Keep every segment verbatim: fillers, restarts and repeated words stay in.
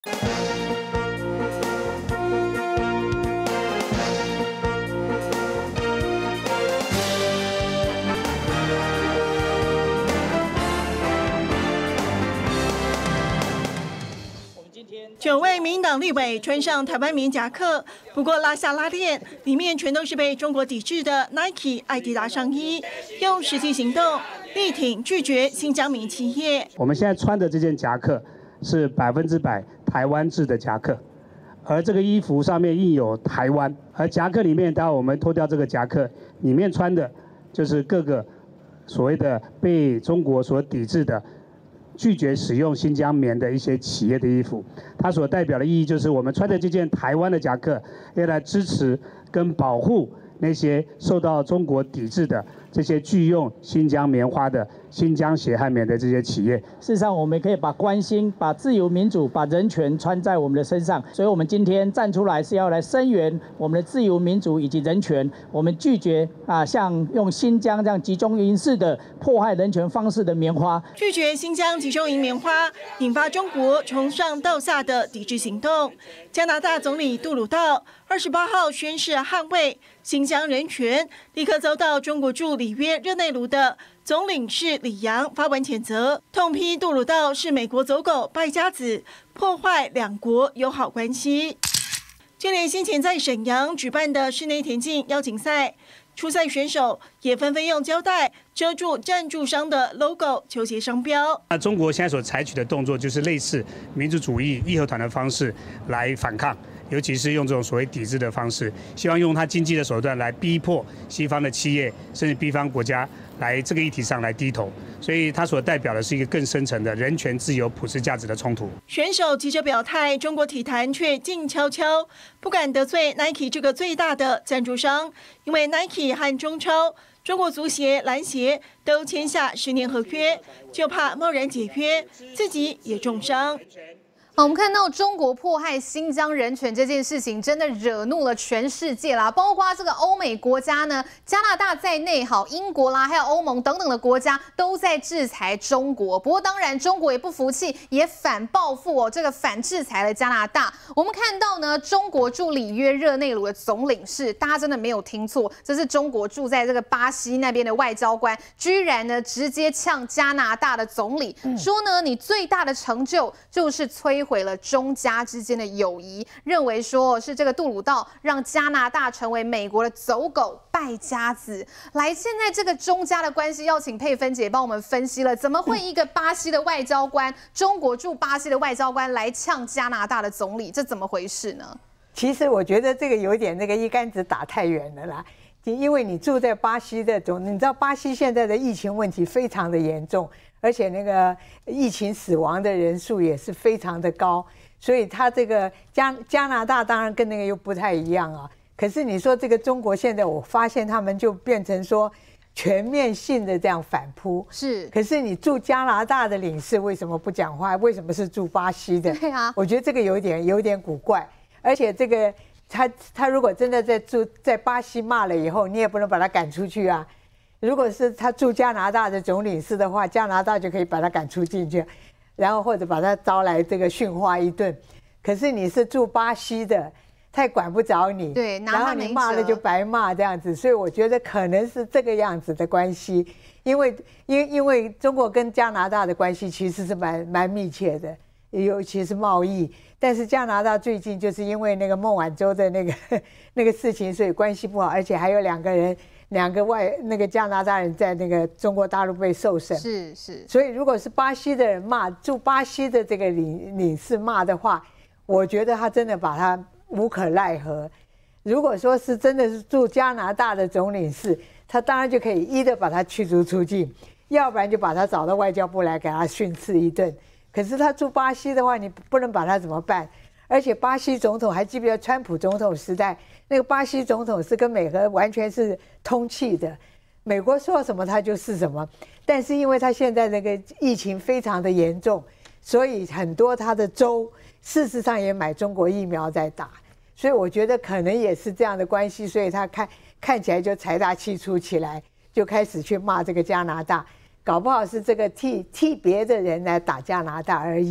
九位民进党立委穿上台湾棉夹克，不过拉下拉链，里面全都是被中国抵制的 Nike、艾迪达上衣，用实际行动力挺拒绝新疆棉企业。 我们现在穿的这件夹克是百分之百台湾制的夹克，而这个衣服上面印有台湾，而夹克里面，当然我们脱掉这个夹克，里面穿的就是各个所谓的被中国所抵制的。 拒绝使用新疆棉的一些企业的衣服，它所代表的意义就是我们穿的这件台湾的夹克，要来支持跟保护那些受到中国抵制的这些拒用新疆棉花的新疆血汗棉的这些企业。 事实上，我们可以把关心、把自由民主、把人权穿在我们的身上，所以我们今天站出来是要来声援我们的自由民主以及人权。我们拒绝啊，像用新疆这样集中营式的迫害人权方式的棉花， 拒绝新疆集中营棉花，引发中国从上到下的抵制行动。加拿大总理杜鲁道二十八号宣誓捍卫新疆人权，立刻遭到中国驻里约热内卢的总领事李阳发文谴责，痛批杜鲁道是美国走狗、败家子，破坏两国友好关系。就连先前在沈阳举办的室内田径邀请赛，初赛选手也纷纷用胶带遮住赞助商的 logo、球鞋商标。 那中国现在所采取的动作，就是类似民族主义义和团的方式来反抗。 尤其是用这种所谓抵制的方式，希望用它经济的手段来逼迫西方的企业，甚至逼方国家来这个议题上来低头。所以它所代表的是一个更深层的人权、自由、普世价值的冲突。 选手急着表态，中国体坛却静悄悄，不敢得罪 Nike 这个最大的赞助商，因为 Nike 和中超、中国足协、篮协都签下十年合约，就怕贸然解约，自己也重伤。 好，我们看到中国迫害新疆人权这件事情，真的惹怒了全世界啦，包括这个欧美国家呢，加拿大在内，好，英国啦，还有欧盟等等的国家都在制裁中国。不过当然，中国也不服气，也反报复哦，这个反制裁了加拿大。我们看到呢，中国驻里约热内卢的总领事，大家真的没有听错，这是中国驻在这个巴西那边的外交官，居然呢直接呛加拿大的总理，嗯、说呢，你最大的成就就是摧。 毁了中加之间的友谊，认为说是这个杜鲁道让加拿大成为美国的走狗败家子。来，现在这个中加的关系，要请佩芬姐帮我们分析了，怎么会一个巴西的外交官，中国驻巴西的外交官来呛加拿大的总理，这怎么回事呢？ 其实我觉得这个有点那个一竿子打太远了啦。 因为你住在巴西的总，你知道巴西现在的疫情问题非常的严重，而且那个疫情死亡的人数也是非常的高，所以他这个加加拿大当然跟那个又不太一样啊。可是你说这个中国现在，我发现他们就变成说全面性的这样反扑， 是。 可是你驻加拿大的领事为什么不讲话？为什么是驻巴西的？ 对啊， 我觉得这个有点有点古怪，而且这个。 他他如果真的在驻在巴西骂了以后，你也不能把他赶出去啊。如果是他驻加拿大的总领事的话，加拿大就可以把他赶出进去，然后或者把他招来这个训话一顿。可是你是驻巴西的，他也管不着你， 对， 然后你骂了就白骂这样子。所以我觉得可能是这个样子的关系，因为因为因为中国跟加拿大的关系其实是蛮蛮密切的，尤其是贸易。 但是加拿大最近就是因为那个孟晚舟的那个那个事情，所以关系不好，而且还有两个人，两个外那个加拿大人在那个中国大陆被受审。 是是。 所以如果是巴西的人骂驻巴西的这个领领事骂的话，我觉得他真的把他无可奈何。如果说是真的是驻加拿大的总领事，他当然就可以一的把他驱逐出境，要不然就把他找到外交部来给他训斥一顿。 可是他驻巴西的话，你不能把他怎么办？而且巴西总统还记不记得川普总统时代，那个巴西总统是跟美国完全是通气的，美国说什么他就是什么。但是因为他现在那个疫情非常的严重，所以很多他的州事实上也买中国疫苗在打，所以我觉得可能也是这样的关系，所以他看看起来就财大气粗起来，就开始去骂这个加拿大。 搞不好是这个替替别的人来打加拿大而已，我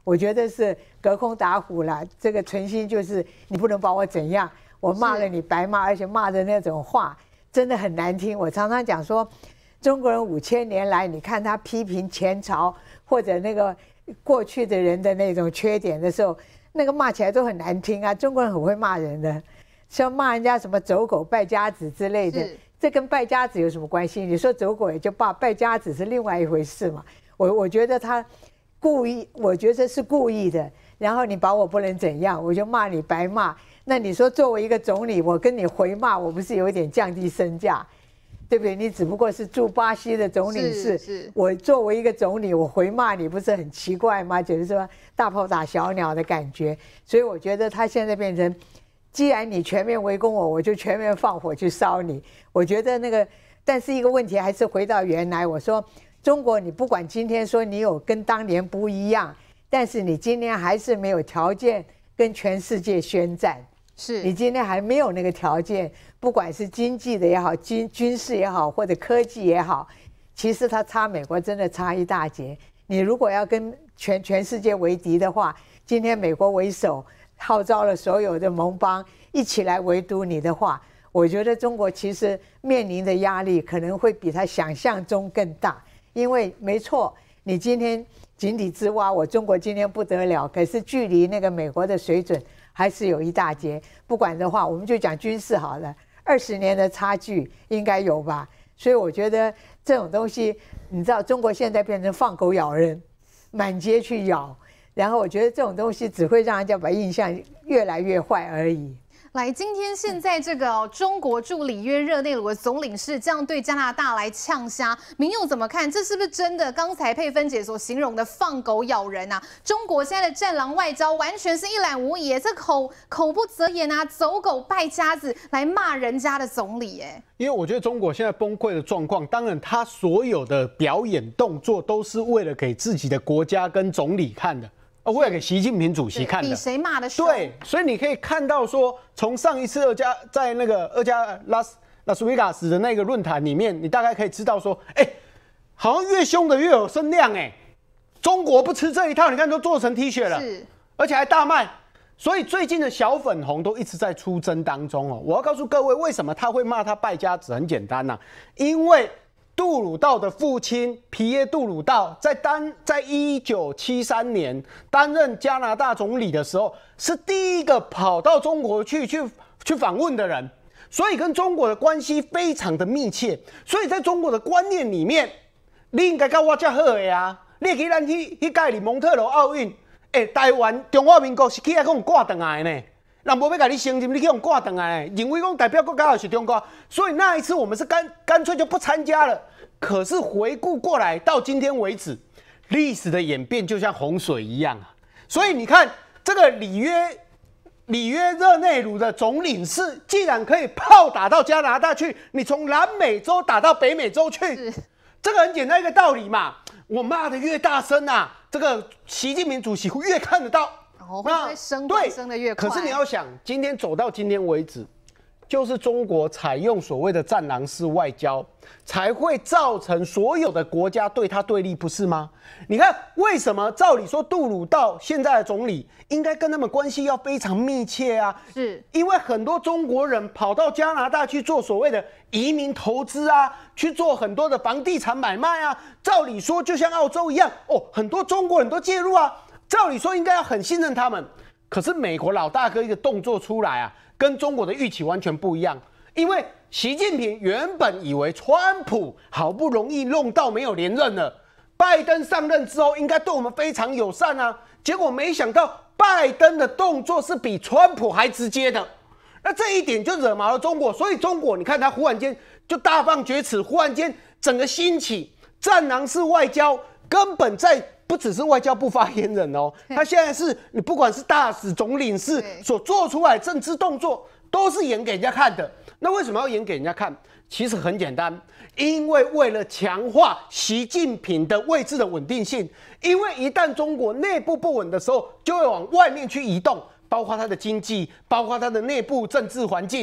我觉得是隔空打虎啦。这个存心就是你不能把我怎样，我骂了你白骂，而且骂的那种话真的很难听。我常常讲说，中国人五千年来，你看他批评前朝或者那个过去的人的那种缺点的时候，那个骂起来都很难听啊。中国人很会骂人的，像骂人家什么走狗、败家子之类的，这跟败家子有什么关系？你说走狗也就罢，败家子是另外一回事嘛。我我觉得他故意，我觉得是故意的。然后你把我不能怎样，我就骂你白骂。那你说作为一个总理，我跟你回骂，我不是有一点降低身价，对不对？你只不过是驻巴西的总领事，我作为一个总理，我回骂你，不是很奇怪吗？就是说大炮打小鸟的感觉。所以我觉得他现在变成，既然你全面围攻我，我就全面放火去烧你。我觉得那个，但是一个问题还是回到原来，我说中国，你不管今天说你有跟当年不一样，但是你今天还是没有条件跟全世界宣战。是你今天还没有那个条件，不管是经济的也好，军军事也好，或者科技也好，其实它差美国真的差一大截。你如果要跟全全世界为敌的话，今天美国为首，号召了所有的盟邦一起来围堵你的话，我觉得中国其实面临的压力可能会比他想象中更大。因为没错，你今天井底之蛙，我中国今天不得了，可是距离那个美国的水准还是有一大截。不管的话，我们就讲军事好了，二十年的差距应该有吧。所以我觉得这种东西，你知道，中国现在变成放狗咬人，满街去咬，然后我觉得这种东西只会让人家把印象越来越坏而已。 来，今天现在这个、哦、中国驻里约热内卢的总领事这样对加拿大来呛虾，民众怎么看？这是不是真的？刚才佩芬姐所形容的放狗咬人啊？中国现在的战狼外交完全是一览无遗，这口口不择言啊，走狗败家子来骂人家的总理，哎， 因为我觉得中国现在崩溃的状况，当然他所有的表演动作都是为了给自己的国家跟总理看的。为了给习近平主席看的， 比谁骂的凶。 对，所以你可以看到说，从上一次二加在那个二加拉斯拉斯维加斯的那个论坛里面，你大概可以知道说，哎、欸，好像越凶的越有声量，哎，中国不吃这一套，你看都做成 T 恤了，是，而且还大卖。所以最近的小粉红都一直在出征当中哦。我要告诉各位，为什么他会骂他败家子？很简单呐、啊，因为杜鲁道的父亲皮耶·杜鲁道在担在一九七三年担任加拿大总理的时候，是第一个跑到中国去去去访问的人，所以跟中国的关系非常的密切。所以在中国的观念里面，你应该跟我较好的啊！你去咱去去盖里蒙特罗奥运，哎、欸，台湾中华民国是起来给我们挂回来的呢。人无要给你承认，你去用挂回来，认为讲代表国家就是中国，所以那一次我们是干干脆就不参加了。可是回顾过来，到今天为止，历史的演变就像洪水一样啊！所以你看，这个里约里约热内卢的总领事，既然可以炮打到加拿大去，你从南美洲打到北美洲去，这个很简单一个道理嘛。我骂的越大声啊，这个习近平主席越看得到。 哦，会不会升官升得越快？ 可是你要想，今天走到今天为止，就是中国采用所谓的战狼式外交，才会造成所有的国家对他对立，不是吗？你看为什么？照理说，杜鲁道现在的总理应该跟他们关系要非常密切啊，是因为很多中国人跑到加拿大去做所谓的移民投资啊，去做很多的房地产买卖啊。照理说，就像澳洲一样，哦，很多中国人都介入啊。照理说应该要很信任他们，可是美国老大哥一个动作出来啊，跟中国的预期完全不一样。因为习近平原本以为川普好不容易弄到没有连任了，拜登上任之后应该对我们非常友善啊，结果没想到拜登的动作是比川普还直接的，那这一点就惹毛了中国。所以中国你看他忽然间就大放厥词，忽然间整个兴起战狼式外交，根本在不只是外交部发言人哦，他现在是你不管是大使、总领事所做出来的政治动作，都是演给人家看的。那为什么要演给人家看？其实很简单，因为为了强化习近平的位置的稳定性，因为一旦中国内部不稳的时候，就会往外面去移动，包括它的经济，包括它的内部政治环境。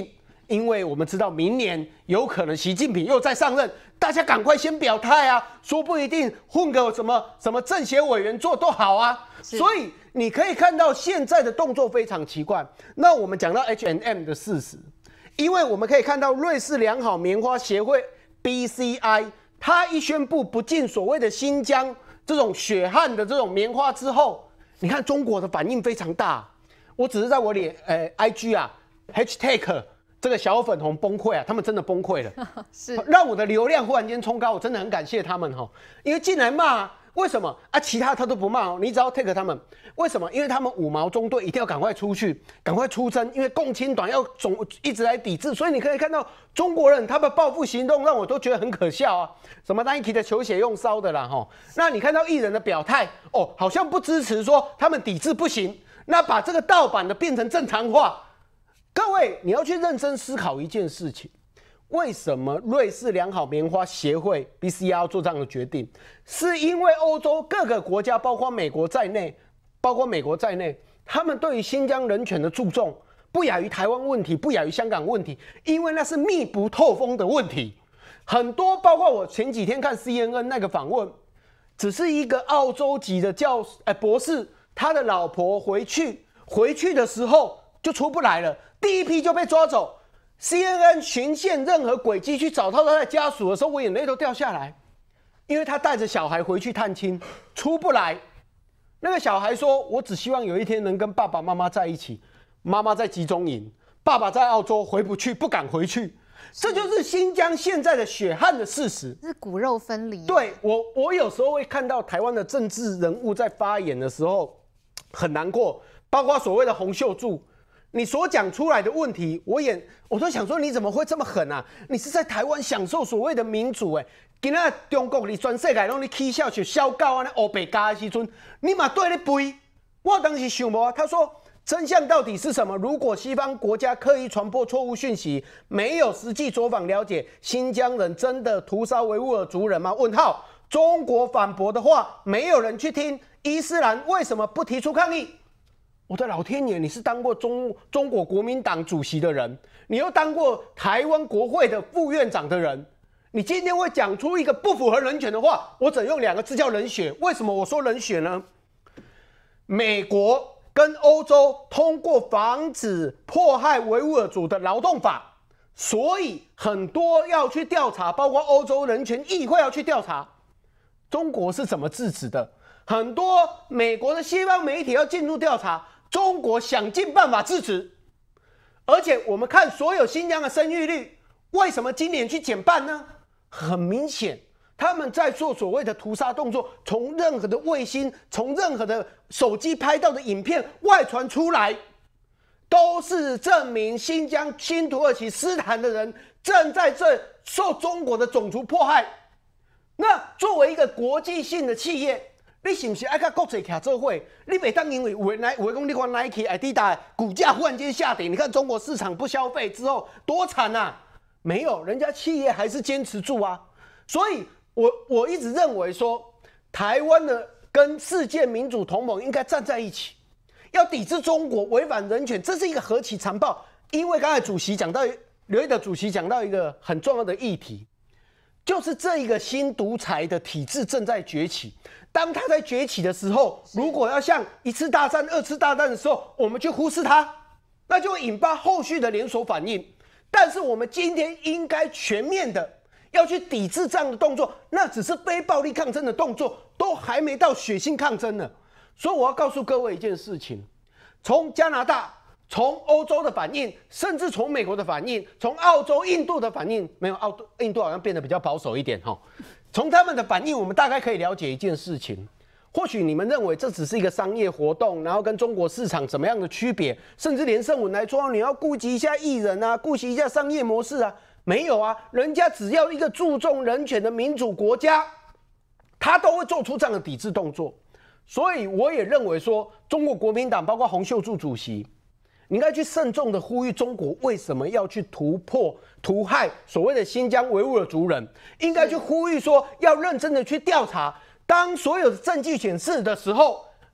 因为我们知道明年有可能习近平又再上任，大家赶快先表态啊，说不一定混个什么什么政协委员做都好啊。所以你可以看到现在的动作非常奇怪。那我们讲到 H and M 的事实，因为我们可以看到瑞士良好棉花协会 B C I， 它一宣布不进所谓的新疆这种血汗的这种棉花之后，你看中国的反应非常大。我只是在我脸呃 I G 啊 hashtag 这个小粉红崩溃啊，他们真的崩溃了，是让我的流量忽然间冲高，我真的很感谢他们哈，因为进来骂，为什么啊？其他他都不骂哦，你只要 take 他们，为什么？因为他们五毛中队一定要赶快出去，赶快出征，因为共青团要总一直来抵制，所以你可以看到中国人他们报复行动，让我都觉得很可笑啊。什么 Nike 的球鞋用烧的啦哈，那你看到艺人的表态哦，好像不支持说他们抵制不行。那把这个盗版的变成正常化，各位你要去认真思考一件事情：为什么瑞士良好棉花协会 B C I 做这样的决定？是因为欧洲各个国家，包括美国在内，包括美国在内，他们对于新疆人权的注重不亚于台湾问题，不亚于香港问题，因为那是密不透风的问题。很多包括我前几天看 C N N 那个访问，只是一个澳洲籍的教哎博士。他的老婆回去，回去的时候就出不来了，第一批就被抓走。C N N 循线任何轨迹去找到他的家属的时候，我眼泪都掉下来，因为他带着小孩回去探亲，出不来。那个小孩说：“我只希望有一天能跟爸爸妈妈在一起。妈妈在集中营，爸爸在澳洲，回不去，不敢回去。”这就是新疆现在的血汗的事实， 是骨肉分离。 对我，我有时候会看到台湾的政治人物在发言的时候。很难过，包括所谓的洪秀柱，你所讲出来的问题，我也我都想说，你怎么会这么狠啊？你是在台湾享受所谓的民主哎，今仔中国你全世界拢你起笑像小狗安尼黑白加的时阵，你嘛对咧背。我当时想无啊，他说真相到底是什么？如果西方国家刻意传播错误讯息，没有实际走访了解，新疆人真的屠杀维吾尔族人吗？问号。中国反驳的话，没有人去听。伊斯兰为什么不提出抗议？我的老天爷，你是当过中中国国民党主席的人，你又当过台湾国会的副院长的人，你今天会讲出一个不符合人权的话，我只用两个字叫冷血。为什么我说冷血呢？美国跟欧洲通过防止迫害维吾尔族的劳动法，所以很多要去调查，包括欧洲人权议会要去调查。中国是怎么制止的？很多美国的西方媒体要进入调查，中国想尽办法制止。而且我们看所有新疆的生育率，为什么今年去减半呢？很明显，他们在做所谓的屠杀动作，从任何的卫星，从任何的手机拍到的影片外传出来，都是证明新疆、新土耳其斯坦的人正在这受中国的种族迫害。那作为一个国际性的企业，你是不是爱跟国际徛做伙？你每当因为有人来，有人讲你看 Nike、Adidas 股价忽然间下跌，你看中国市场不消费之后多惨啊！没有，人家企业还是坚持住啊。所以我我一直认为说，台湾的跟世界民主同盟应该站在一起，要抵制中国违反人权，这是一个何其残暴！因为刚才主席讲到，刘一德主席讲到一个很重要的议题。就是这一个新独裁的体制正在崛起。当它在崛起的时候，如果要像一次大战、二次大战的时候，我们去忽视它，那就会引发后续的连锁反应。但是我们今天应该全面的要去抵制这样的动作，那只是非暴力抗争的动作，都还没到血腥抗争呢。所以我要告诉各位一件事情：从加拿大。从欧洲的反应，甚至从美国的反应，从澳洲、印度的反应，没有澳印度好像变得比较保守一点哈。从他们的反应，我们大概可以了解一件事情：或许你们认为这只是一个商业活动，然后跟中国市场怎么样的区别，甚至连胜文来说，你要顾及一下艺人啊，顾及一下商业模式啊，没有啊，人家只要一个注重人权的民主国家，他都会做出这样的抵制动作。所以我也认为说，中国国民党包括洪秀柱主席。你应该去慎重的呼吁中国为什么要去突破、屠害所谓的新疆维吾尔族人？应该去呼吁说，要认真的去调查。当所有的证据显示的时候，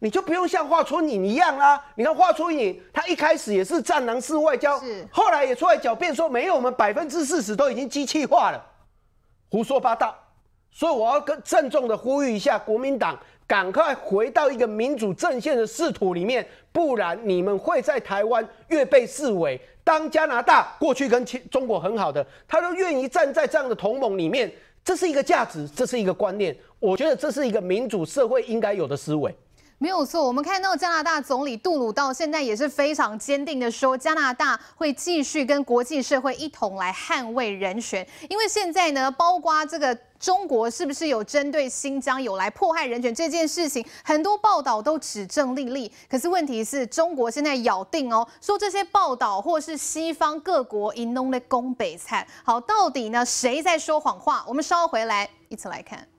你就不用像华春莹一样啦。你看华春莹，他一开始也是战狼式外交，后来也出来狡辩说没有，我们百分之四十都已经机器化了，胡说八道。所以我要跟郑重的呼吁一下国民党，赶快回到一个民主阵线的仕途里面，不然你们会在台湾越被视为。当加拿大过去跟中国很好的，他都愿意站在这样的同盟里面，这是一个价值，这是一个观念，我觉得这是一个民主社会应该有的思维。 没有错，我们看到加拿大总理杜鲁道现在也是非常坚定的说，加拿大会继续跟国际社会一同来捍卫人权，因为现在呢，包括这个中国是不是有针对新疆有来迫害人权这件事情，很多报道都指证莉莉。可是问题是，中国现在咬定哦，说这些报道或是西方各国一弄的攻北菜。好，到底呢谁在说谎话？我们稍后回来一起来看。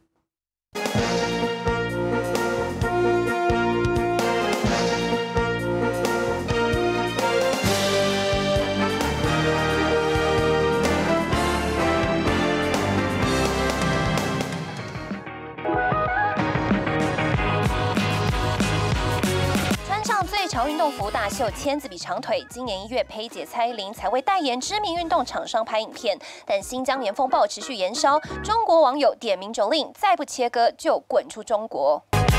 最潮运动服大秀千字比长腿，今年一月佩姐蔡依林才为代言知名运动厂商拍影片，但新疆棉风暴持续延烧，中国网友点名蹂躏，再不切割就滚出中国。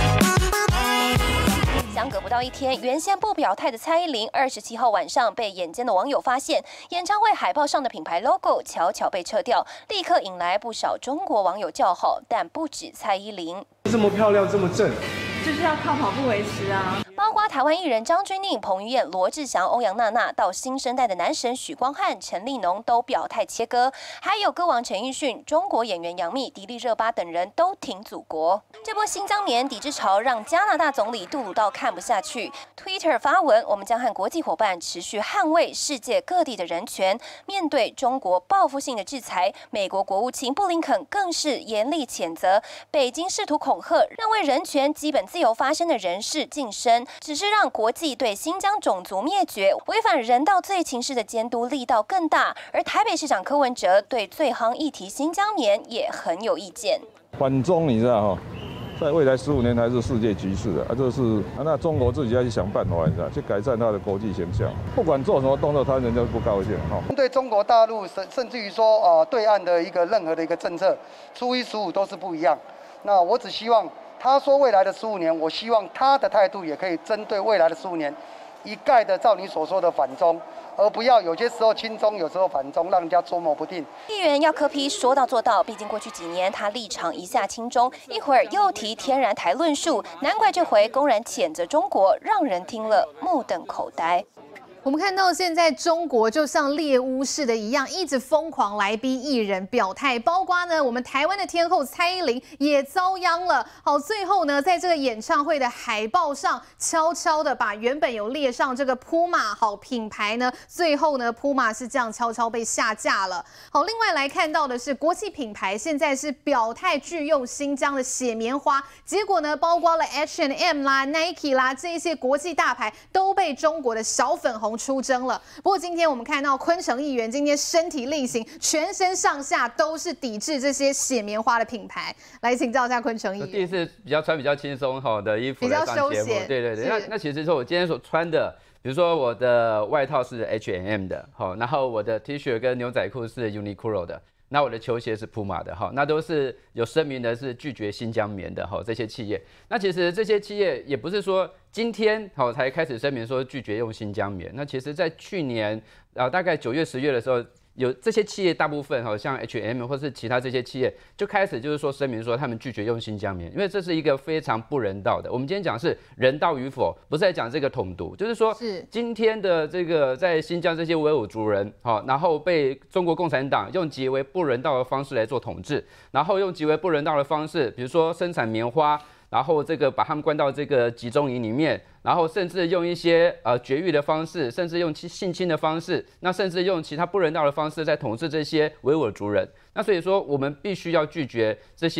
相隔不到一天，原先不表态的蔡依林，二十七号晚上被眼尖的网友发现，演唱会海报上的品牌 logo 悄悄被撤掉，立刻引来不少中国网友叫好，但不止蔡依林， 这么漂亮，这么正。 就是要靠跑步维持啊！ 包括台湾艺人张钧甯、彭于晏、罗志祥、欧阳娜娜，到新生代的男神许光汉、陈立农都表态切割，还有歌王陈奕迅、中国演员杨幂、迪丽热巴等人都挺祖国。这波新疆棉抵制潮让加拿大总理杜鲁道看不下去 ，Twitter 发文：我们将和国际伙伴持续捍卫世界各地的人权。面对中国报复性的制裁，美国国务卿布林肯更是严厉谴责北京试图恐吓，让为人权基本自由发声的人士晋升，只是让国际对新疆种族灭绝、违反人道罪情事的监督力道更大。而台北市长柯文哲对最夯议题新疆棉也很有意见。 反中你知道哈，在未来十五年还是世界局势的啊，这是啊，那中国自己要去想办法，你知道，去改善它的国际形象。不管做什么动作，他人家不高兴哈。 对中国大陆甚甚至于说呃对岸的一个任何的一个政策，初一十五都是不一样。那我只希望。他说未来的十五年，我希望他的态度也可以针对未来的十五年，一概的照你所说的反中，而不要有些时候亲中，有时候反中，让人家捉摸不定。 议员要柯 P 说到做到，毕竟过去几年他立场一下亲中，一会儿又提天然台论述，难怪这回公然谴责中国，让人听了目瞪口呆。 我们看到现在中国就像猎巫似的一样，一直疯狂来逼艺人表态，包括呢我们台湾的天后蔡依林也遭殃了。好，最后呢在这个演唱会的海报上，悄悄的把原本有列上这个 Puma 好品牌呢，最后呢 Puma 是这样悄悄被下架了。好，另外来看到的是国际品牌现在是表态拒用新疆的血棉花，结果呢包括了 H and M 啦、Nike 啦这些国际大牌都被中国的小粉红出征了。不过今天我们看到昆城议员今天身体力行，全身上下都是抵制这些血棉花的品牌。来请教一下昆城议员。 第一次比较穿比较轻松好的衣服来上节目，对对对。那那其实说我今天所穿的，比如说我的外套是 H and M 的，好，然后我的 T 恤跟牛仔裤是 Uniqlo 的。那我的球鞋是 Puma 的哈，那都是有声明的是拒绝新疆棉的哈，这些企业。那其实这些企业也不是说今天好才开始声明说拒绝用新疆棉，那其实在去年啊大概九月十月的时候，有这些企业大部分好像 H and M 或是其他这些企业就开始就是说声明说他们拒绝用新疆棉，因为这是一个非常不人道的。我们今天讲是人道与否，不是在讲这个统独，就是说今天的这个在新疆这些维吾尔族人，好，然后被中国共产党用极为不人道的方式来做统治，然后用极为不人道的方式，比如说生产棉花。然后这个把他们关到这个集中营里面，然后甚至用一些呃绝育的方式，甚至用性侵的方式，那甚至用其他不人道的方式在统治这些维吾尔族人。那所以说，我们必须要拒绝这些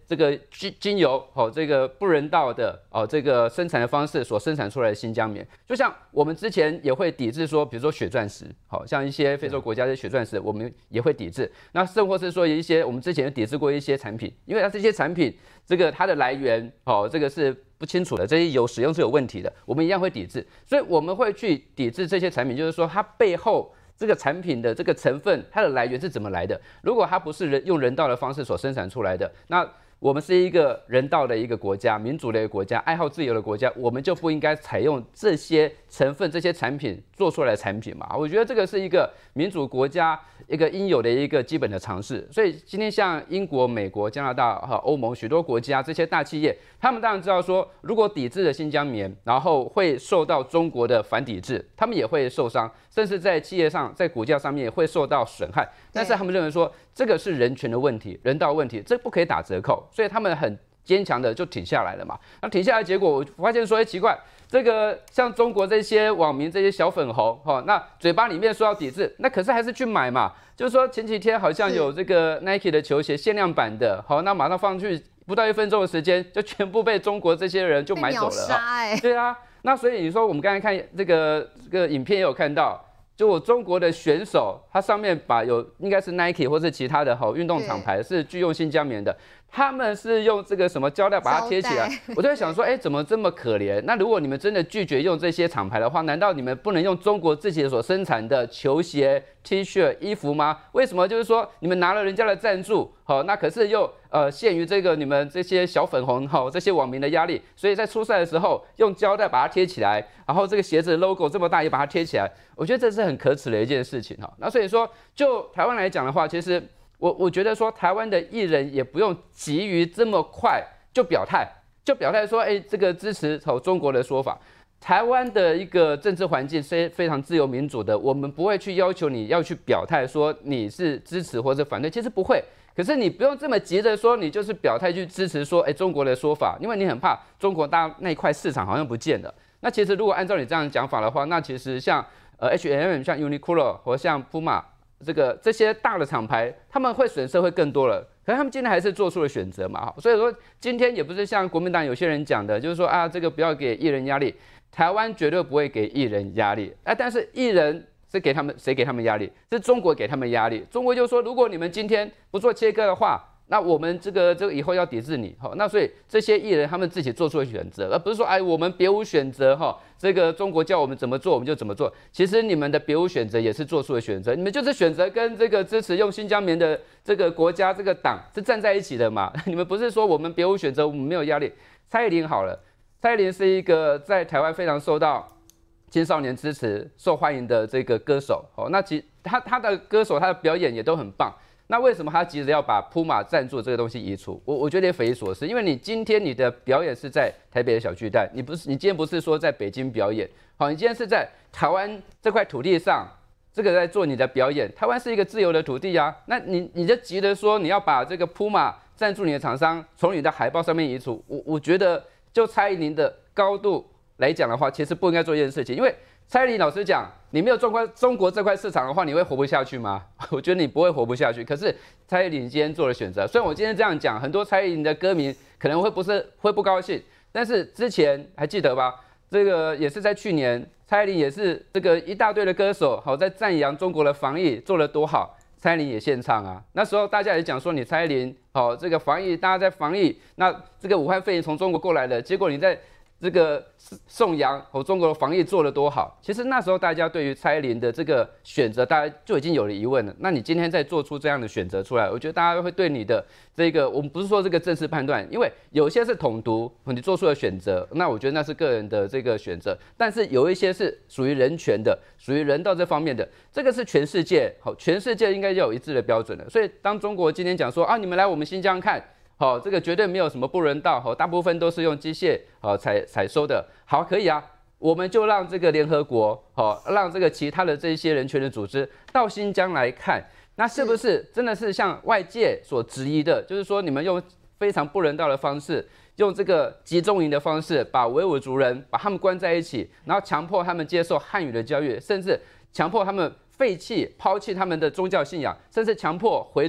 这个经经由哦这个不人道的哦这个生产的方式所生产出来的新疆棉，就像我们之前也会抵制说，比如说血钻石，好、哦、像一些非洲国家的血钻石，我们也会抵制。那甚或是说一些我们之前抵制过一些产品，因为它这些产品这个它的来源哦这个是不清楚的，这些有使用是有问题的，我们一样会抵制。所以我们会去抵制这些产品，就是说它背后这个产品的这个成分，它的来源是怎么来的？如果它不是人用人道的方式所生产出来的，那我们是一个人道的一个国家，民主的一个国家，爱好自由的国家，我们就不应该采用这些成分、这些产品做出来的产品嘛？我觉得这个是一个民主国家一个应有的一个基本的常识。所以今天像英国、美国、加拿大和欧盟许多国家这些大企业，他们当然知道说，如果抵制了新疆棉，然后会受到中国的反抵制，他们也会受伤，甚至在企业上、在股价上面也会受到损害。但是他们认为说，这个是人权的问题、人道问题，这不可以打折扣，所以他们很坚强的就挺下来了嘛。那挺下来，结果我发现说，哎，奇怪，这个像中国这些网民、这些小粉红，哈、哦，那嘴巴里面说要抵制，那可是还是去买嘛。就是说前几天好像有这个 Nike 的球鞋限量版的，好，那马上放去不到一分钟的时间，就全部被中国这些人就买走了。 欸、 对啊，那所以你说我们刚才看这个这个影片也有看到。就我中国的选手，他上面把有应该是 Nike 或是其他的好运动厂牌是具用新疆棉的，他们是用这个什么胶带把它贴起来。我就在想说，哎，怎么这么可怜？那如果你们真的拒绝用这些厂牌的话，难道你们不能用中国自己所生产的球鞋、T 恤、衣服吗？为什么就是说你们拿了人家的赞助，好，那可是又呃限于这个你们这些小粉红哈这些网民的压力，所以在出赛的时候用胶带把它贴起来，然后这个鞋子的 logo 这么大也把它贴起来，我觉得这是很可耻的一件事情哈。那所以说，就台湾来讲的话，其实我我觉得说台湾的艺人也不用急于这么快就表态，就表态说，哎，这个支持从中国的说法。台湾的一个政治环境是非常自由民主的，我们不会去要求你要去表态说你是支持或者反对，其实不会。可是你不用这么急着说你就是表态去支持说，哎，中国的说法，因为你很怕中国大那一块市场好像不见了。那其实如果按照你这样讲法的话，那其实像呃 H and M、像 Uniqlo 或像 Puma 这个这些大的厂牌，他们会损失会更多了。可是他们今天还是做出了选择嘛，所以说今天也不是像国民党有些人讲的，就是说啊，这个不要给艺人压力。台湾绝对不会给艺人压力，啊，但是艺人是给他们谁给他们压力？是中国给他们压力。中国就说，如果你们今天不做切割的话，那我们这个这个以后要抵制你，好，那所以这些艺人他们自己做出了选择，而不是说哎我们别无选择哈，这个中国叫我们怎么做我们就怎么做。其实你们的别无选择也是做出了选择，你们就是选择跟这个支持用新疆棉的这个国家这个党是站在一起的嘛。你们不是说我们别无选择，我们没有压力。蔡依林好了。蔡依林是一个在台湾非常受到青少年支持、受欢迎的这个歌手。哦，那其他他的歌手、他的表演也都很棒。那为什么他急着要把Puma赞助这个东西移除？我我觉得也匪夷所思。因为你今天你的表演是在台北的小巨蛋，你不是你今天不是说在北京表演，好，你今天是在台湾这块土地上，这个在做你的表演。台湾是一个自由的土地啊，那你你就急着说你要把这个Puma赞助你的厂商从你的海报上面移除，我我觉得。就蔡依林的高度来讲的话，其实不应该做这件事情，因为蔡依林老实讲，你没有中国中国这块市场的话，你会活不下去吗？我觉得你不会活不下去。可是蔡依林今天做了选择，虽然我今天这样讲，很多蔡依林的歌迷可能会不是会不高兴，但是之前还记得吧？这个也是在去年，蔡依林也是这个一大堆的歌手，好在赞扬中国的防疫做得多好。蔡依林也献唱啊，那时候大家也讲说你蔡依林，好、哦、这个防疫，大家在防疫，那这个武汉肺炎从中国过来的，结果你在这个颂扬哦中国的防疫做得多好。其实那时候大家对于蔡依林的这个选择，大家就已经有了疑问了。那你今天再做出这样的选择出来，我觉得大家会对你的这个，我们不是说这个正式判断，因为有些是统独，你做出了选择，那我觉得那是个人的这个选择。但是有一些是属于人权的，属于人道这方面的，这个是全世界好，全世界应该要有一致的标准的。所以当中国今天讲说啊，你们来我们新疆看。好、哦，这个绝对没有什么不人道，好、哦，大部分都是用机械好采采收的，好，可以啊，我们就让这个联合国，好、哦，让这个其他的这些人权的组织到新疆来看，那是不是真的是像外界所质疑的，就是说你们用非常不人道的方式，用这个集中营的方式，把维吾尔族人把他们关在一起，然后强迫他们接受汉语的教育，甚至强迫他们废弃、抛弃他们的宗教信仰，甚至强迫回族。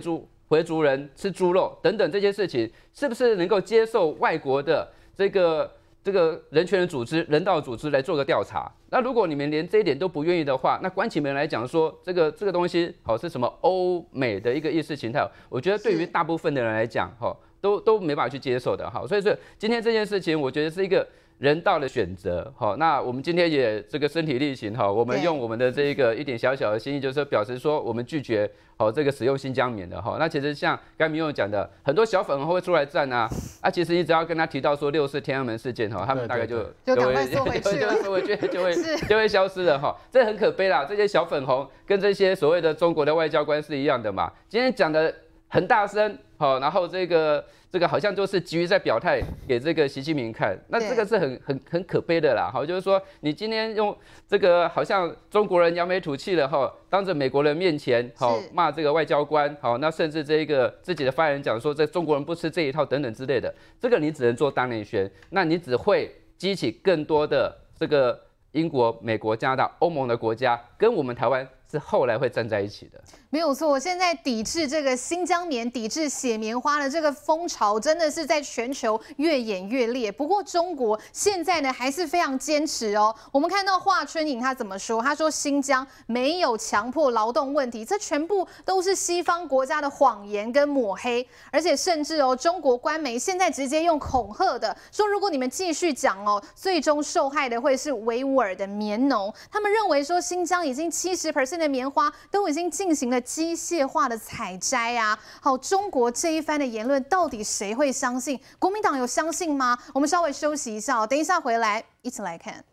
回族人吃猪肉等等这些事情，是不是能够接受外国的这个这个人权的组织、人道组织来做个调查？那如果你们连这一点都不愿意的话，那关起门来讲说这个这个东西好是什么欧美的一个意识形态，我觉得对于大部分的人来讲，哈，都都没办法去接受的，哈。所以说今天这件事情，我觉得是一个人道的选择，好，那我们今天也这个身体力行，哈，我们用我们的这个一点小小的心意，就是表示说我们拒绝好这个使用新疆棉的，哈。那其实像刚明勇讲的，很多小粉红会出来站啊，啊，其实你只要跟他提到说六四天安门事件，哈，他们大概就就赶快缩回去了， 就缩回去就会就会消失了，哈。这很可悲啦，这些小粉红跟这些所谓的中国的外交官是一样的嘛。今天讲的很大声，好，然后这个。这个好像就是急于在表态给这个习近平看，那这个是很很很可悲的啦。好，就是说你今天用这个好像中国人扬眉吐气了哈，当着美国人面前好骂这个外交官，好，那甚至这个自己的发言人讲说这中国人不吃这一套等等之类的，这个你只能做当内宣，那你只会激起更多的这个英国、美国、加拿大、欧盟的国家跟我们台湾是后来会站在一起的。 没有错，现在抵制这个新疆棉、抵制血棉花的这个风潮，真的是在全球越演越烈。不过中国现在呢还是非常坚持哦。我们看到华春莹他怎么说？他说新疆没有强迫劳动问题，这全部都是西方国家的谎言跟抹黑。而且甚至哦，中国官媒现在直接用恐吓的说，如果你们继续讲哦，最终受害的会是维吾尔的棉农。他们认为说新疆已经七十 percent 的棉花都已经进行了机械化的采摘啊！好，中国这一番的言论，到底谁会相信？国民党有相信吗？我们稍微休息一下，等一下回来一起来看。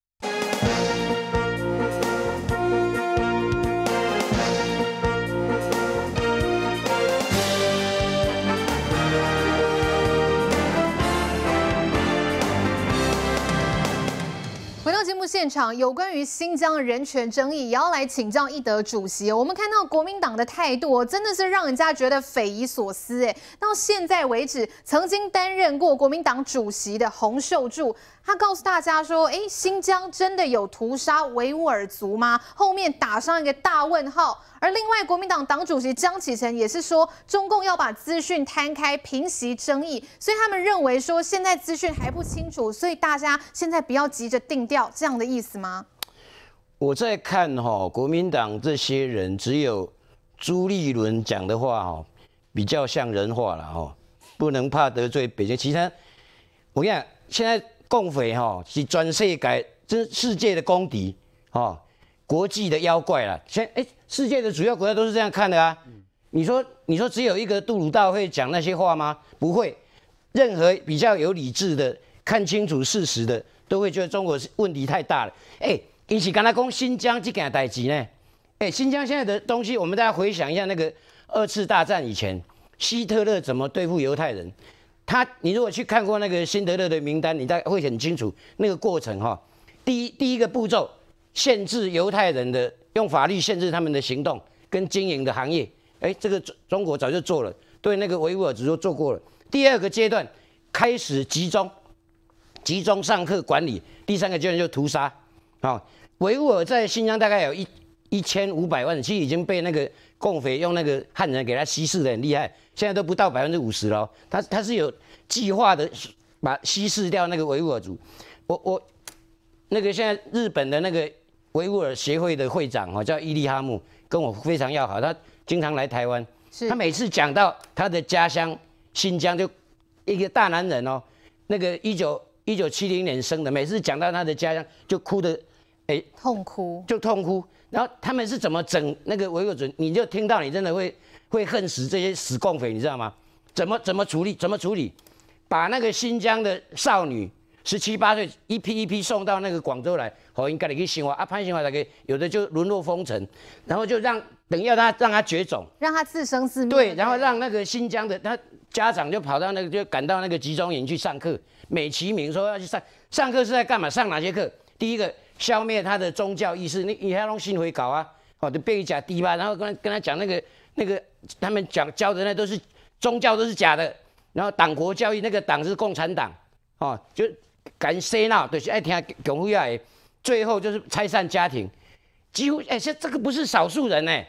回到节目现场，有关于新疆人权争议，也要来请教一德主席。我们看到国民党的态度，真的是让人家觉得匪夷所思。哎，到现在为止，曾经担任过国民党主席的洪秀柱，他告诉大家说：“哎，新疆真的有屠杀维吾尔族吗？”后面打上一个大问号。而另外，国民党党主席江启臣也是说，中共要把资讯摊开，平息争议，所以他们认为说现在资讯还不清楚，所以大家现在不要急着定调，这样的意思吗？ 我在看哈、哦，国民党这些人，只有朱立伦讲的话哈、哦，比较像人话了哈、哦，不能怕得罪北京。其他我跟你讲，现在共匪哈、哦、是全世界这世界的公敌哈。哦国际的妖怪啦，现哎，世界的主要国家都是这样看的啊。你说，你说只有一个杜鲁道会讲那些话吗？不会，任何比较有理智的、看清楚事实的，都会觉得中国问题太大了。哎，因是刚才讲新疆这件代志呢，哎，新疆现在的东西，我们大家回想一下那个二次大战以前，希特勒怎么对付犹太人？他，你如果去看过那个辛德勒的名单，你大概会很清楚那个过程哈。第一，第一个步骤。限制犹太人的用法律限制他们的行动跟经营的行业，哎，这个中国早就做了，对那个维吾尔族都做过了。第二个阶段开始集中集中上课管理，第三个阶段就屠杀。啊、哦，维吾尔在新疆大概有一一千五百万，其实已经被那个共匪用那个汉人给他稀释的很厉害，现在都不到百分之五十了。他他是有计划的把稀释掉那个维吾尔族。我我那个现在日本的那个。维吾尔协会的会长哦，叫伊利哈木，跟我非常要好，他经常来台湾。他每次讲到他的家乡新疆，就一个大男人哦，那个一九一九七零年生的，每次讲到他的家乡就哭的，哎， 痛哭， 就痛哭。然后他们是怎么整那个维吾尔族？你就听到你真的会会恨死这些死共匪，你知道吗？怎么怎么处理？怎么处理？把那个新疆的少女。十七八岁，一批一批送到那个广州来，好，应该去生活啊，潘生活大概有的就沦落风尘，然后就让等要他让他绝种， 让他自生自灭。 对，然后让那个新疆的他家长就跑到那个就赶到那个集中营去上课，美其名说要去上上课是在干嘛？上哪些课？第一个消灭他的宗教意识，你你还要弄新回搞啊，哦，就背假低吧，然后跟他跟他讲那个那个他们讲教的那都是宗教都是假的，然后党国教育那个党是共产党，哦，就。敢洗脑，就是爱听共匪的，最后就是拆散家庭，几乎哎，这这个不是少数人哎，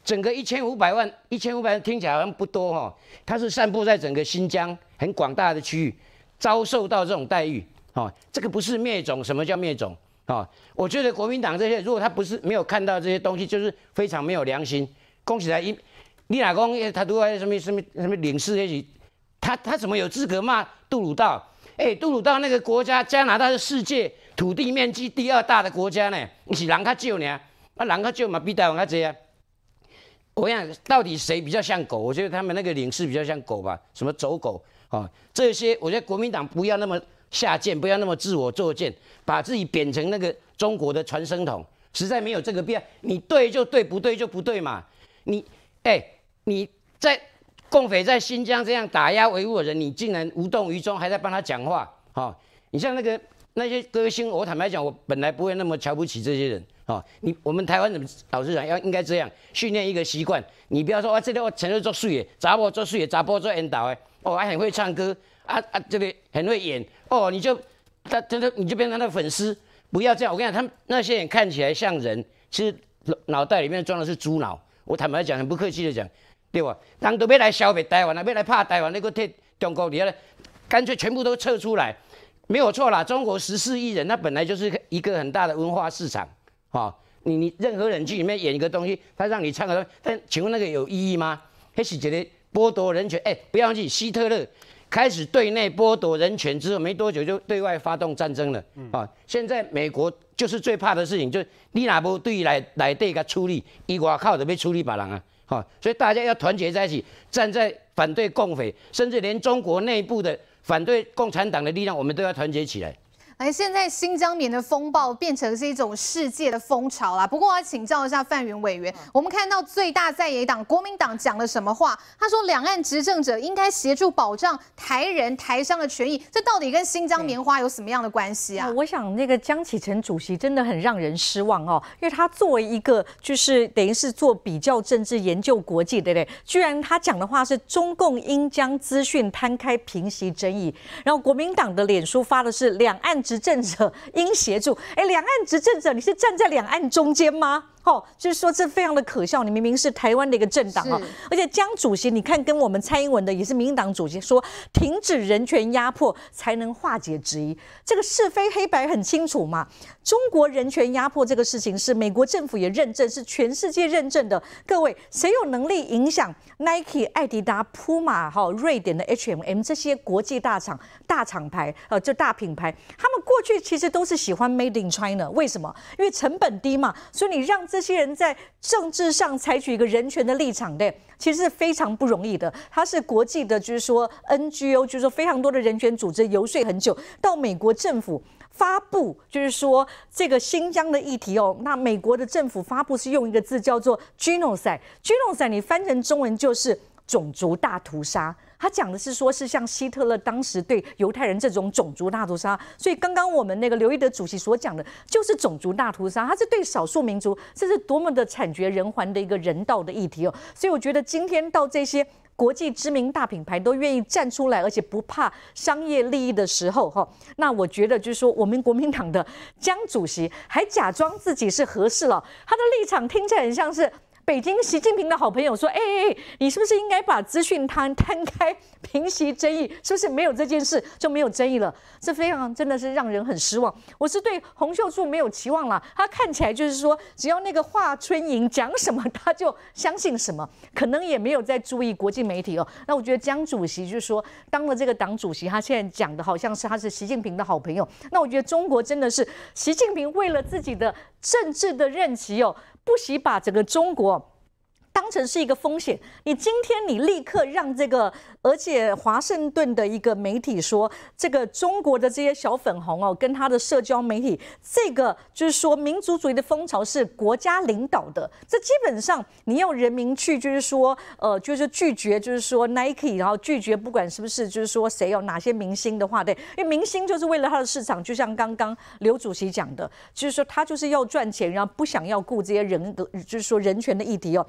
整个一千五百万，一千五百万听起来好像不多哈，它是散布在整个新疆很广大的区域，遭受到这种待遇，哦，这个不是灭种，什么叫灭种？哦，我觉得国民党这些，如果他不是没有看到这些东西，就是非常没有良心。恭喜他一，你老公他都在什么什么什么领事那些，他他怎么有资格骂杜鲁道？哎、欸，杜鲁道那个国家，加拿大是世界土地面积第二大的国家呢，你是人较少呢，啊人较少嘛比台湾较多啊。我想到底谁比较像狗？我觉得他们那个领事比较像狗吧，什么走狗啊、哦，这些我觉得国民党不要那么下贱，不要那么自我作贱，把自己贬成那个中国的传声筒，实在没有这个必要。你对就对，不对就不对嘛。你哎、欸，你在共匪在新疆这样打压维吾尔人，你竟然无动于衷，还在帮他讲话啊、哦？你像那个那些歌星，我坦白讲，我本来不会那么瞧不起这些人。哦，你我们台湾人老实讲，要应该这样训练一个习惯。你不要说啊，这里我全都做水的，查某做水的，查甫做引导的，哦，还很会唱歌，啊啊，这个很会演，哦，你就他真的你就变成他的粉丝，不要这样。我跟你讲，他们那些人看起来像人，其实脑袋里面装的是猪脑。我坦白讲，很不客气的讲，对吧？人都要来消灭台湾了，要来怕台湾，那个替中国底下，干脆全部都撤出来，没有错啦。中国十四亿人，那本来就是一个很大的文化市场。哦，你你任何人剧里面演一个东西，他让你唱个，但请问那个有意义吗？那是觉得剥夺人权，哎、欸，不要忘记，希特勒开始对内剥夺人权之后，没多久就对外发动战争了。啊、嗯哦，现在美国就是最怕的事情，就是你哪不对来来对个处理，伊外靠就被处理别人啊。好、哦，所以大家要团结在一起，站在反对共匪，甚至连中国内部的反对共产党的力量，我们都要团结起来。 哎，现在新疆棉的风暴变成是一种世界的风潮啦。不过我要请教一下范云委员，我们看到最大在野党国民党讲了什么话？他说，两岸执政者应该协助保障台人台商的权益，这到底跟新疆棉花有什么样的关系啊？ 我想那个江启臣主席真的很让人失望哦，因为他作为一个就是等于是做比较政治研究国际，对不对？居然他讲的话是中共应将资讯摊开平息争议，然后国民党的脸书发的是两岸执政者应协助，哎，两岸执政者，你是站在两岸中间吗？哦，就是说这非常的可笑，你明明是台湾的一个政党啊，而且江主席，你看跟我们蔡英文的也是民进党主席说，停止人权压迫才能化解质疑，这个是非黑白很清楚嘛。中国人权压迫这个事情是美国政府也认证，是全世界认证的。各位，谁有能力影响 Nike、艾迪达、普马、哈瑞典的 H and M 这些国际大厂、大厂牌，呃，就大品牌，他们过去其实都是喜欢 Made in China， 为什么？因为成本低嘛，所以你让这些人在政治上采取一个人权的立场的，其实是非常不容易的。它是国际的，就是说 N G O， 就是说非常多的人权组织游说很久，到美国政府发布，就是说这个新疆的议题哦，那美国的政府发布是用一个字叫做 genocide，genocide 你翻成中文就是种族大屠杀。他讲的是说，是像希特勒当时对犹太人这种种族大屠杀，所以刚刚我们那个刘一德主席所讲的，就是种族大屠杀，他是对少数民族，这是多么的惨绝人寰的一个人道的议题哦。所以我觉得今天到这些国际知名大品牌都愿意站出来，而且不怕商业利益的时候，哈，那我觉得就是说，我们国民党的江主席还假装自己是和事佬，他的立场听起来很像是北京习近平的好朋友说：“哎哎哎，你是不是应该把资讯摊摊开，平息争议？是不是没有这件事就没有争议了？”这非常真的是让人很失望。我是对洪秀柱没有期望啦，他看起来就是说，只要那个华春莹讲什么，他就相信什么，可能也没有在注意国际媒体哦。那我觉得江主席就是说，当了这个党主席，他现在讲的好像是他是习近平的好朋友。那我觉得中国真的是习近平为了自己的政治的任期哦，不惜把整个中国当成是一个风险。你今天你立刻让这个，而且华盛顿的一个媒体说，这个中国的这些小粉红哦，跟他的社交媒体，这个就是说民族主义的风潮是国家领导的。这基本上你要人民去，就是说，呃，就是拒绝，就是说 Nike， 然后拒绝不管是不是，就是说谁有哪些明星的话，对，因为明星就是为了他的市场，就像刚刚刘主席讲的，就是说他就是要赚钱，然后不想要顾这些人，就是说人权的议题哦。那你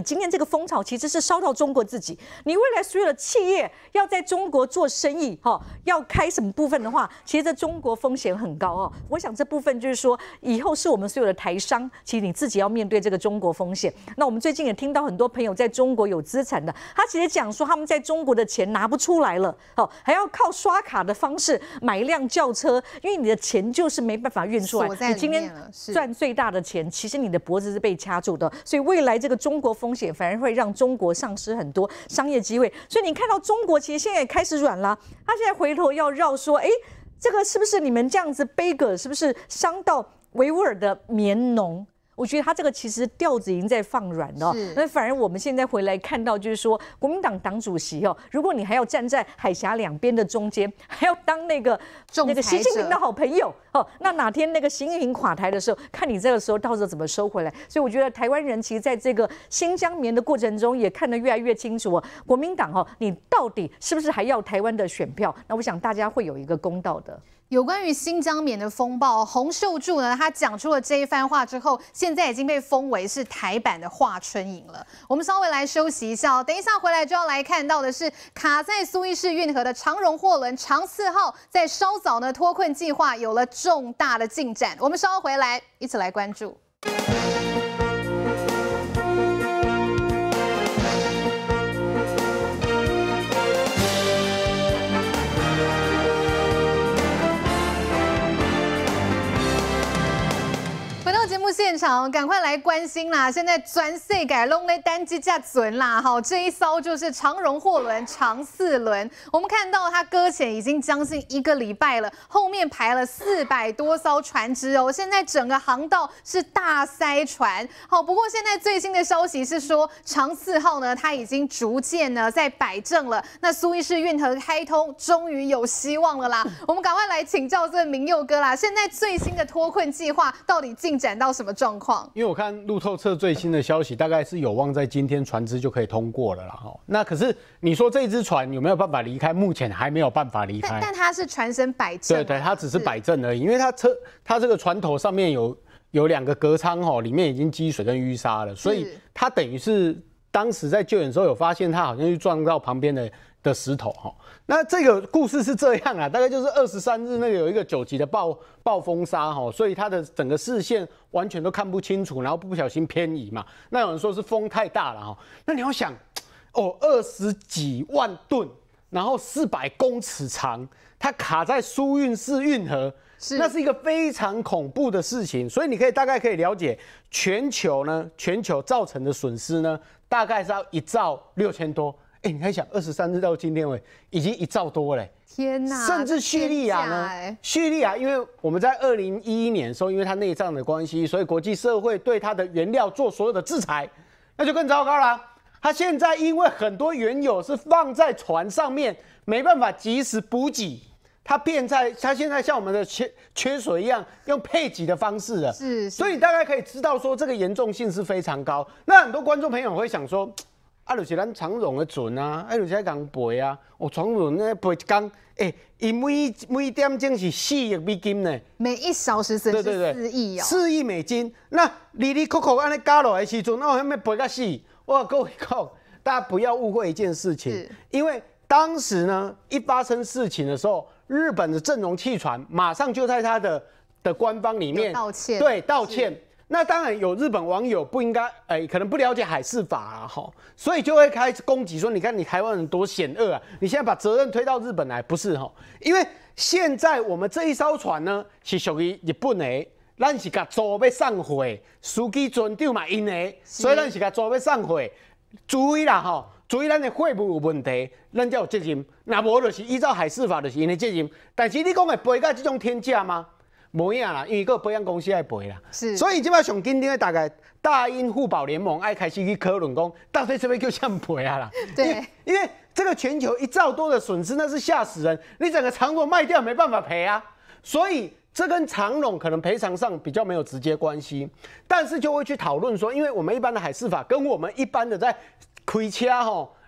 今天这个风潮其实是烧到中国自己。你未来所有的企业要在中国做生意，哈，要开什么部分的话，其实在中国风险很高哦。我想这部分就是说，以后是我们所有的台商，其实你自己要面对这个中国风险。那我们最近也听到很多朋友在中国有资产的，他其实讲说他们在中国的钱拿不出来了，哦，还要靠刷卡的方式买一辆轿车，因为你的钱就是没办法运出来。你今天赚最大的钱，其实你的脖子是被掐住的，所以未来这个中国风险反而会让中国丧失很多商业机会。所以你看到中国其实现在也开始软了，他现在回头要绕说，哎，这个是不是你们这样子背个，是不是伤到维吾尔的棉农？我觉得他这个其实调子已经在放软了，那反而我们现在回来看到，就是说国民党党主席哦，如果你还要站在海峡两边的中间，还要当那个那个习近平的好朋友哦，那哪天那个习近平垮台的时候，看你这个时候到时候怎么收回来。所以我觉得台湾人其实在这个新疆棉的过程中，也看得越来越清楚哦，国民党哦，你到底是不是还要台湾的选票？那我想大家会有一个公道的。 有关于新疆棉的风暴，洪秀柱呢，他讲出了这一番话之后，现在已经被封为是台版的华春莹了。我们稍微来休息一下，等一下回来就要来看到的是卡在苏伊士运河的长荣货轮长四号，在稍早呢脱困计划有了重大的进展。我们稍后回来一起来关注。节目现场，赶快来关心啦！现在全世界拢在单机价存啦，好，这一艘就是长荣货轮长四轮。我们看到它搁浅已经将近一个礼拜了，后面排了四百多艘船只哦。现在整个航道是大塞船。好，不过现在最新的消息是说，长四号呢，它已经逐渐呢在摆正了。那苏伊士运河开通，终于有希望了啦！我们赶快来请教这明佑哥啦，现在最新的脱困计划到底进展到什么状况？ 因为我看路透社最新的消息，大概是有望在今天船只就可以通过了啦。哈，那可是你说这只船有没有办法离开？目前还没有办法离开。 但, 但它是船身摆正， 对对，它只是摆正而已，因为它车它这个船头上面有有两个隔舱哈，里面已经积水跟淤沙了，所以它等于是当时在救援的时候有发现，它好像去撞到旁边的。的石头哈，那这个故事是这样啊，大概就是二十三日那个有一个九级的暴暴风沙哈，所以它的整个视线完全都看不清楚，然后不小心偏移嘛。那有人说是风太大了哈，那你要想哦，二十几万吨，然后四百公尺长，它卡在苏运士运河，那是一个非常恐怖的事情。所以你可以大概可以了解，全球呢，全球造成的损失呢，大概是要一兆六千多。哎，你还想二十三日到今天为已经一兆多嘞！ 天哪！ 甚至叙利亚呢？欸、叙利亚，因为我们在二零一一年的时候，因为它内战的关系，所以国际社会对它的原料做所有的制裁，那就更糟糕了。它现在因为很多原油是放在船上面，没办法及时补给，它变在它现在像我们的缺缺水一样，用配给的方式了。 是， 所以你大概可以知道说这个严重性是非常高。那很多观众朋友会想说。啊，就是咱长荣的船啊，啊，就是讲赔啊，哦，长荣那赔一工，哎、欸，伊每每点钟是四亿美金呢， 每一小时损失四亿哦， 四亿美金。那里里扣扣安尼加落来的时阵，那我还没赔到死。我各位讲，大家不要误会一件事情，因为当时呢，一发生事情的时候，日本的正荣汽船马上就在他的的官方里面道歉， 对道歉。那当然有日本网友不应该，哎、欸，可能不了解海事法啊，哈，所以就会开始攻击说，你看你台湾人多险恶啊，你现在把责任推到日本来，不是哈？因为现在我们这一艘船呢是属于日本的，咱是甲租要送货，司机船长嘛因的，所以咱是甲租要送货，注意啦哈，注意咱的货物有问题，咱才有责任，那无就是依照海事法就是因的责任，但是你讲会赔到这种天价吗？无影啦，因为个保险公司爱赔啦， 是， 所以即摆上紧张的大概大英互保联盟爱开始去讨论讲，到底这边叫什么赔啊啦？ 对， 因为, 因为这个全球一兆多的损失，那是吓死人，你整个长荣卖掉没办法赔啊，所以这跟长荣可能赔偿上比较没有直接关系，但是就会去讨论说，因为我们一般的海事法跟我们一般的在开车吼。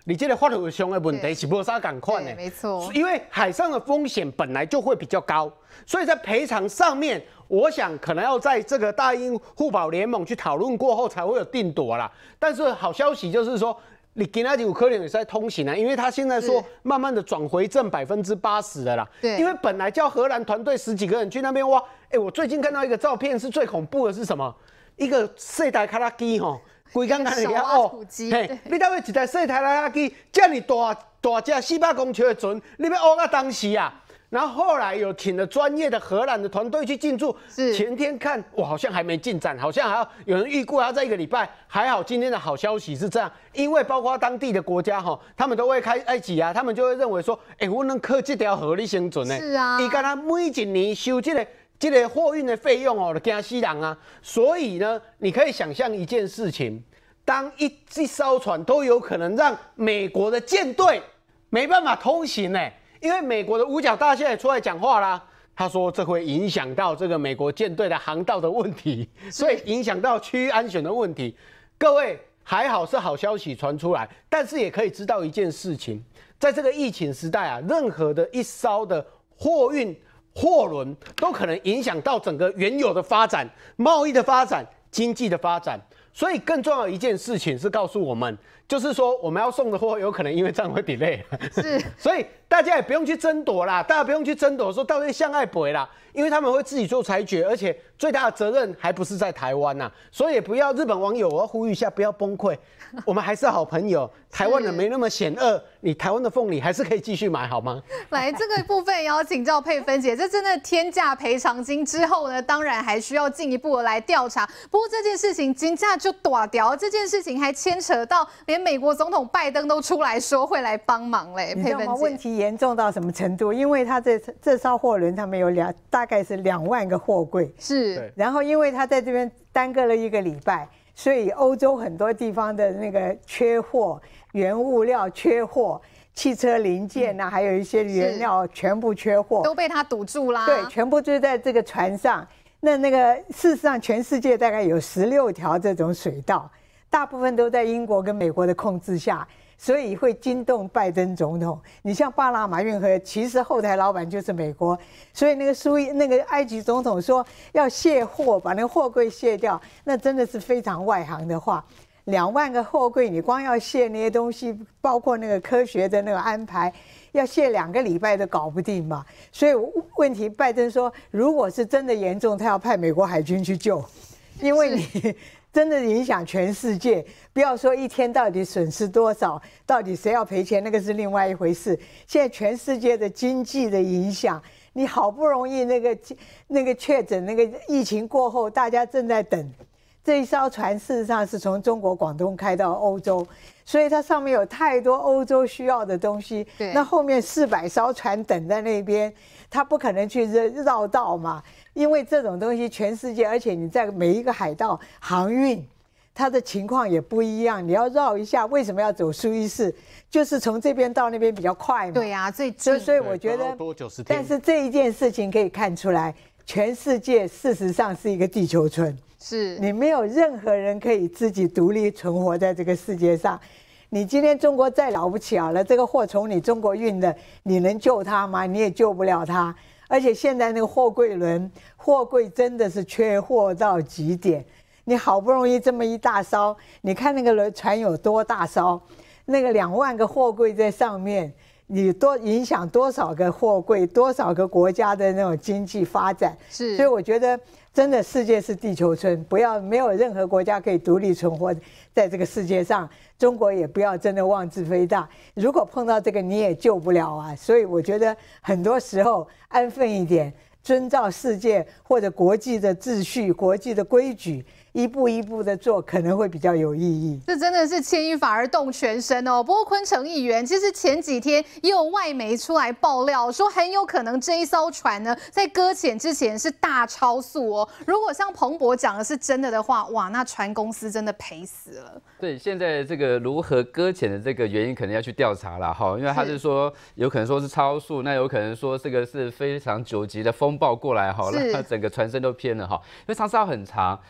你这个法律上的问题是无啥共款的， 没错。 因为海上的风险本来就会比较高，所以在赔偿上面，我想可能要在这个大英互保联盟去讨论过后才会有定夺啦。但是好消息就是说，你今仔日有可能也在通行啊，因为他现在说慢慢的转回正百分之八十的啦。对，因为本来叫荷兰团队十几个人去那边挖，哎、欸，我最近看到一个照片是最恐怖的是什么？一个世代卡拉机吼。规工干人家哦，嘿，你到尾一台细台拉机，这么大大只四百公尺的船，你要挖到当时啊？然后后来有请了专业的荷兰的团队去进驻，前天看哇，好像还没进展，好像还要有人预估要在一个礼拜。还好今天的好消息是这样，因为包括当地的国家哈，他们都会开埃及啊，他们就会认为说，哎、欸，我能靠这条河你生存呢？ 是啊， 伊干他每一年收这个。这个货运的费用哦，就惊死人啊！所以呢，你可以想象一件事情：当一一艘船都有可能让美国的舰队没办法通行呢，因为美国的五角大厦也出来讲话啦，他说这会影响到这个美国舰队的航道的问题，所以影响到区域安全的问题。各位还好是好消息传出来，但是也可以知道一件事情，在这个疫情时代啊，任何的一艘的货运。货轮都可能影响到整个原有的发展、贸易的发展、经济的发展，所以更重要的一件事情是告诉我们，就是说我们要送的货有可能因为这样会 delay， 是，所以大家也不用去争夺啦，大家不用去争夺说到底向爱不啦，因为他们会自己做裁决，而且最大的责任还不是在台湾呐，所以也不要日本网友，我要呼吁一下，不要崩溃，我们还是好朋友，台湾人没那么险恶，你台湾的凤梨还是可以继续买好吗？ 来，这个部分也要请教佩芬姐，这真的天价赔偿金之后呢，当然还需要进一步的来调查。不过这件事情金价就大条，这件事情还牵扯到连美国总统拜登都出来说会来帮忙嘞。佩芬姐， 问题严重到什么程度？因为他这这艘货轮他们有两大概是两万个货柜， 是， 然后因为他在这边耽搁了一个礼拜。所以欧洲很多地方的那个缺货，原物料缺货，汽车零件呐、啊，还有一些原料全部缺货， 都被他堵住啦。 对，全部就是在这个船上。那那个事实上，全世界大概有十六条这种水道，大部分都在英国跟美国的控制下。所以会惊动拜登总统。你像巴拿马运河，其实后台老板就是美国，所以那个苏伊那个埃及总统说要卸货，把那个货柜卸掉，那真的是非常外行的话。两万个货柜，你光要卸那些东西，包括那个科学的那个安排，要卸两个礼拜都搞不定嘛。所以问题，拜登说，如果是真的严重，他要派美国海军去救，因为你。真的影响全世界，不要说一天到底损失多少，到底谁要赔钱，那个是另外一回事。现在全世界的经济的影响，你好不容易那个那个确诊，那个疫情过后，大家正在等这一艘船，事实上是从中国广东开到欧洲，所以它上面有太多欧洲需要的东西。那后面四百艘船等在那边，它不可能去绕道嘛。因为这种东西全世界，而且你在每一个海道航运，它的情况也不一样。你要绕一下，为什么要走苏伊士？就是从这边到那边比较快嘛。 对呀、啊，最所以所以我觉得，但是这一件事情可以看出来，全世界事实上是一个地球村， 是你没有任何人可以自己独立存活在这个世界上。你今天中国再了不起好了，这个货从你中国运的，你能救它吗？你也救不了它。而且现在那个货柜轮，货柜真的是缺货到极点。你好不容易这么一大艘，你看那个轮船有多大艘，那个两万个货柜在上面，你多影响多少个货柜，多少个国家的那种经济发展。 是， 所以我觉得真的世界是地球村，不要没有任何国家可以独立存活在这个世界上。中国也不要真的妄自菲大，如果碰到这个你也救不了啊。所以我觉得很多时候安分一点，遵照世界或者国际的秩序、国际的规矩，一步一步的做，可能会比较有意义。 这真的是牵一发而动全身哦。不过昆城议员其实前几天也有外媒出来爆料，说很有可能这一艘船呢在搁浅之前是大超速哦。如果像彭博讲的是真的的话，哇，那船公司真的赔死了。 对，现在这个如何搁浅的这个原因，可能要去调查了哈，因为他是说有可能说是超速，那有可能说这个是非常久级的风暴过来哈，让它整个船身都偏了哈。因为长沙很长，它有四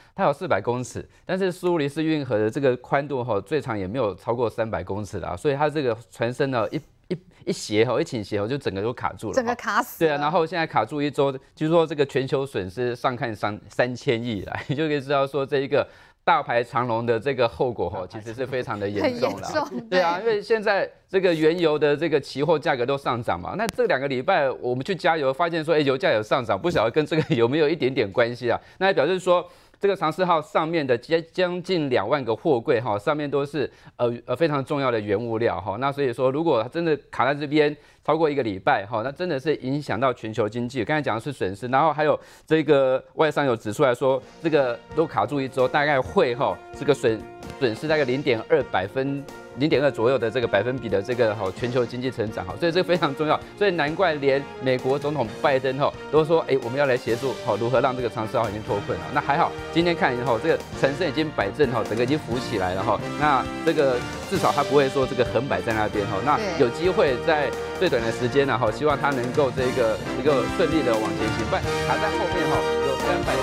四百公尺，但是苏黎世运河的这个宽度哈，最长也没有超过三百公尺啦，所以它这个船身呢一。一一斜吼，一倾斜吼，就整个都卡住了， 整个卡死。 对啊，然后现在卡住一周，据说这个全球损失上看三三千亿来，你就可以知道说这一个大排长龙的这个后果吼，其实是非常的严重了。对啊，因为现在这个原油的这个期货价格都上涨嘛，那这两个礼拜我们去加油，发现说，哎，油价有上涨，不晓得跟这个有没有一点点关系啊？那表示说。这个长四号上面的将将近两万个货柜哈，上面都是呃呃非常重要的原物料哈。那所以说，如果真的卡在这边超过一个礼拜哈，那真的是影响到全球经济。刚才讲的是损失，然后还有这个外商有指出来说，这个都卡住一周，大概会哈这个损损失大概零点二百分。零点二左右的这个百分比的这个哈全球经济成长哈，所以这个非常重要，所以难怪连美国总统拜登哈都说，哎，我们要来协助哈如何让这个长四号已经脱困了。那还好，今天看哈这个船身已经摆正哈，整个已经浮起来了哈。那这个至少它不会说这个横摆在那边哈。那有机会在最短的时间呢哈，希望它能够这个一个顺利的往前行，不然卡在后面哈有三百。